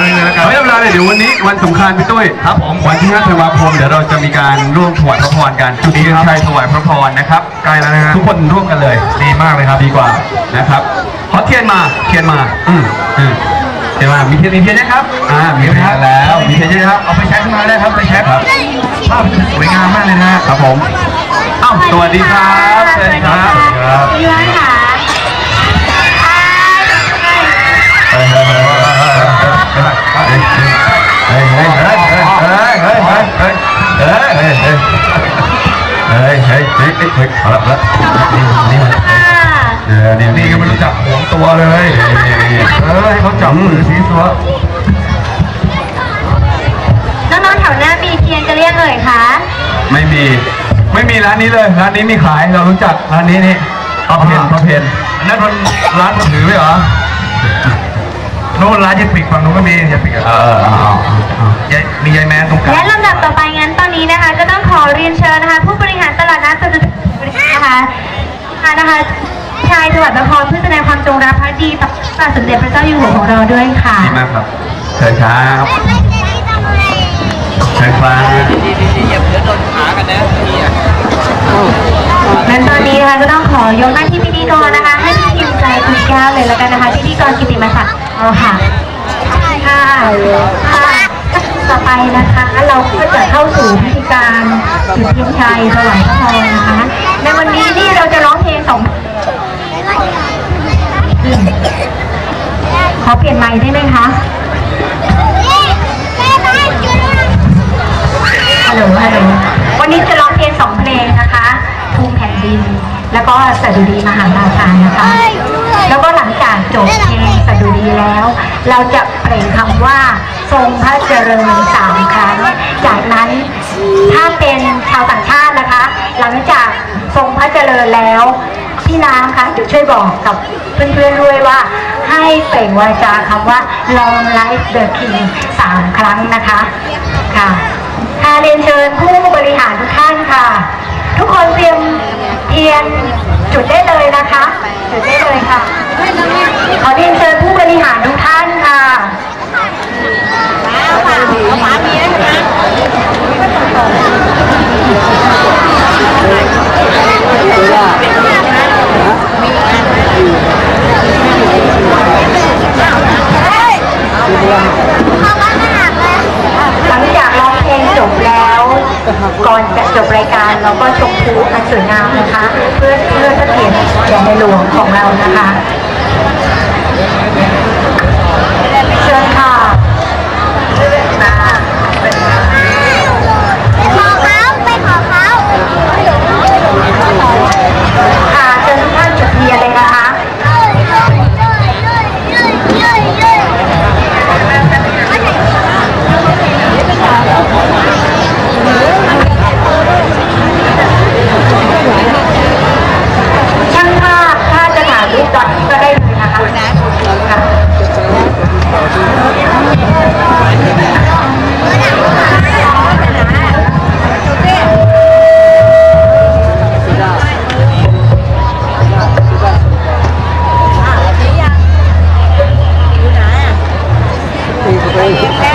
เลยนะครับไม่เวลาเลยเดี๋ยววันนี้วันสำคัญพี่ตุ้ยครับผมวันที่5 ธันวาคมเดี๋ยวเราจะมีการร่วมถวายพระพรกันจุดนี้ใช่ถวายพระพรนะครับใกล้แล้วนะฮะทุกคนร่วมกันเลยดีมากเลยครับดีกว่านะครับขอเทียนมาเทียนมาเทียนมามีเทียนนะครับมีเทียนแล้วมีเทียนนะครับเอาไปใช้ขึ้นมาได้ครับไปใช้ครับภาพสวยงามมากเลยนะครับผมสวัสดีครับสวัสดีครับพี่ร้านค่ะนี่ก็ไม่รู้จักหวงตัวเลยให้เขาจับมือสีสัวน้องๆแถวหน้ามีเทียนจะเรียกเลยคะไม่มีร้านนี้เลยร้านนี้มีขายเรารู้จักร้านนี้นี่พระเพนนั่นมันร้านถือไว้เหรอโน่นร้านยัยปิกฝั่งนู้นก็มียัยปิกมียายแมนตรงกลางและลำดับต่อไปงั้นตอนนี้นะคะก็ต้องขอเรียนเชิญนะคะผู้บริหารตลาดนัดจตุจักรนะคะชายถวายพระพรเพื่อแสดงความจงรักภักดีต่อพระบาทสมเด็จพระเจ้าอยู่หัวของเราด้วยค่ะดีมากครับเชิญครับเชิญครับเหยียบเพื่อโดนขากันนะงั้นตอนนี้นะคะก็ต้องขอยกหน้าที่พิธีกรนะคะให้พี่พิมพ์ใจคุณแก้วเลยแล้วกันนะคะพิธีกรกิติมศักดิ์ค่ะต่อไปนะคะเราก็จะเข้าสู่พิธีการจุดเทียนชัยถวายพระพรนะคะในวันนี้นี่เราจะร้องเพลง2ขอเปลี่ยนไมค์ได้ไหมคะฮัลโหลวันนี้จะร้องเพลง2เพลงนะคะภูมิแผ่นดินแล้วก็สดุดีมหาราชานะคะแล้วก็หลังจากจบเพลงสดุดีแล้วเราจะเปล่งคำว่าทรงพระเจริญ3 ครั้งจากนั้นถ้าเป็นชาวต่างชาตินะคะหลังจากทรงพระเจริญแล้วพี่น้ำคะช่วยบอกกับเพื่อนๆด้วยว่าให้เปล่งวาจาคำว่า Long Life the King 3 ครั้งนะคะค่ะเรียนเชิญผู้บริหารทุกท่านค่ะทุกคนเตรียมเทียนจุดได้เลยนะคะจุดได้เลยค่ะขอเรียนเชิญผู้บริหารทุกท่านค่ะหลังจากร้องเพลงจบแล้วก่อนจะจบรายการเราก็ชมพูอันสวยงามนะคะเพื่อเสถียรแด่ในหลวงของเรานะคะเชิญค่ะเชิญทุกท่านจุดเทียนเลยนะคะช่างภาพถ้าจะถ่ายรูปตอนนี้ก็ได้เลยนะคะแ